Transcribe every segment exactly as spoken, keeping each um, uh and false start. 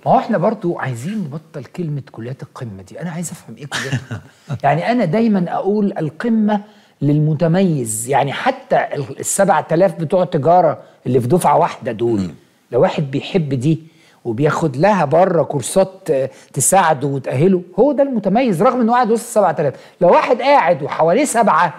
ما هو احنا برضو عايزين نبطل كلمه كليات القمه دي. انا عايز افهم ايه كليات القمه. يعني انا دايما اقول القمه للمتميز. يعني حتى ال سبعة آلاف بتوع تجاره اللي في دفعه واحده دول، م. لو واحد بيحب دي وبياخد لها بره كورسات تساعده وتأهله، هو ده المتميز رغم انه قاعد وسط سبعة آلاف. لو واحد قاعد وحواليه سبعه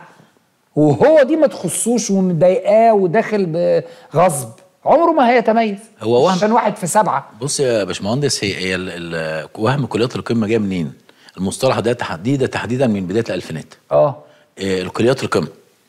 وهو دي ما تخصوش ومضايقاه وداخل بغصب، عمره ما هيتميز. هو وهم عشان واحد في سبعه. بص يا باشمهندس، هي هي وهم كليات القمه جايه منين؟ المصطلح ده تحديدا تحديدا من بدايه الالفينات. اه الكليات القمه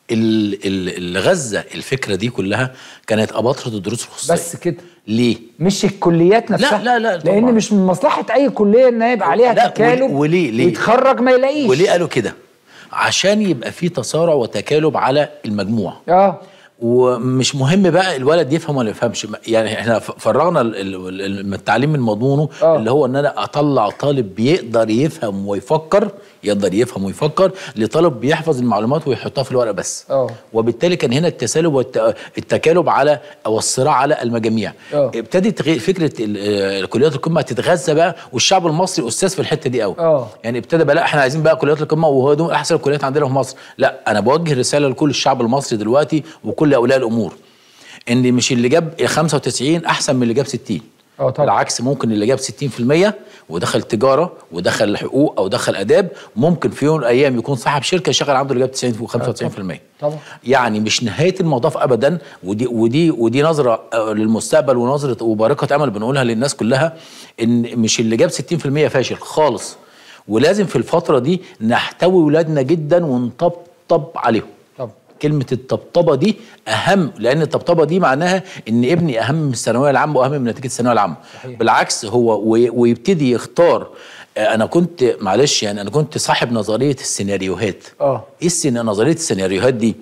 اللي غزه الفكره دي كلها كانت اباطره الدروس الخصوصيه. بس كده. ليه؟ مش الكليات نفسها. لا لا لا طبعا. لان مش من مصلحه اي كليه ان يبقى عليها تكالب وليه ليه ويتخرج ما يلاقيش. وليه قالوا كده؟ عشان يبقى في تسارع وتكالب على المجموع. اه ومش مهم بقى الولد يفهم ولا يفهمش. يعني احنا فرغنا التعليم من مضمونه، آه. اللي هو ان انا اطلع طالب بيقدر يفهم ويفكر، يقدر يفهم ويفكر، لطالب بيحفظ المعلومات ويحطها في الورقه بس. أوه. وبالتالي كان هنا التسالب والتكالب على او الصراع على المجاميع. أوه. ابتدت فكره كليات القمه تتغذى بقى، والشعب المصري استاذ في الحته دي قوي. يعني ابتدى بقى لا احنا عايزين بقى كليات القمه وهو دول احسن الكليات عندنا في مصر. لا، انا بوجه رساله لكل الشعب المصري دلوقتي وكل اولياء الامور، ان مش اللي جاب خمسة وتسعين احسن من اللي جاب ستين. اه طبعا. بالعكس، ممكن اللي جاب ستين في المية ودخل تجاره ودخل حقوق او دخل اداب، ممكن في يوم من الايام يكون صاحب شركه يشغل عنده اللي جاب تسعين وخمسة وتسعين في المية. طبعا. يعني مش نهايه المطاف ابدا. ودي ودي ودي نظره للمستقبل ونظره وبارقه امل بنقولها للناس كلها، ان مش اللي جاب ستين في المية فاشل خالص. ولازم في الفتره دي نحتوي ولادنا جدا ونطبطب عليهم. كلمة الطبطبة دي أهم، لأن الطبطبة دي معناها إن ابني أهم من الثانوية العامة وأهم من نتيجة الثانوية العامة. صحيح. بالعكس، هو ويبتدي يختار. أنا كنت معلش يعني أنا كنت صاحب نظرية السيناريوهات. اه إيه السين... نظرية السيناريوهات دي؟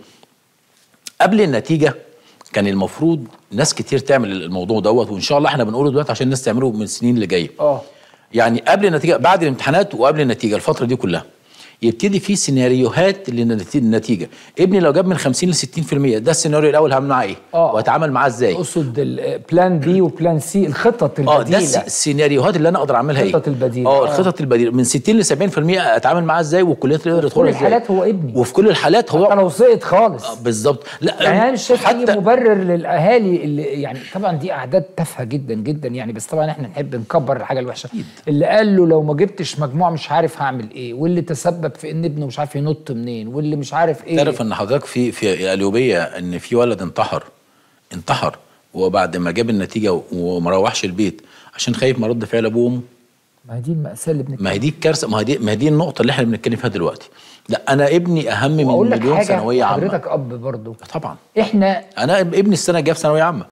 قبل النتيجة كان المفروض ناس كتير تعمل الموضوع دوت، وإن شاء الله إحنا بنقوله دلوقتي عشان الناس تعمله من السنين اللي جاية. اه يعني قبل النتيجة، بعد الامتحانات وقبل النتيجة، الفترة دي كلها يبتدي في سيناريوهات للنتيجه. ابني لو جاب من خمسين ل ستين في المية، ده السيناريو الاول هعمل معاه ايه؟ اه وهتعامل معاه ازاي؟ اقصد البلان بي وبلان سي، الخطط البديله. اه ده السيناريوهات اللي انا اقدر اعملها ايه؟ الخطط البديله. اه الخطط البديله من ستين ل سبعين في المية اتعامل معاه ازاي، والكليات اللي يقدر يدخلها ازاي. وفي كل الحالات هو ابني، وفي كل الحالات هو حتى لو سقط خالص. آه بالظبط. لا يعني انا مش شايف اي مبرر للاهالي اللي يعني طبعا دي اعداد تافهه جدا جدا يعني، بس طبعا احنا نحب نكبر الحاجه الوحشه. اللي قال له لو ما جبتش مجموع مش عارف هعمل ايه، واللي تسبب في ان ابنه مش عارف ينط منين، واللي مش عارف ايه. تعرف ان حضرتك في في القليوبيه ان في ولد انتحر انتحر وبعد ما جاب النتيجه وما روحش البيت عشان خايف من رد فعل ابوه وامه. ما هي دي المأساة اللي بنتكلم. ما هي دي الكارثه، ما هي دي ما هي دي النقطه اللي احنا بنتكلم فيها دلوقتي. لا، انا ابني اهم من مليون ثانويه عامه. حضرتك اب برضه. طبعا. احنا انا ابني السنه الجايه في ثانويه عامه.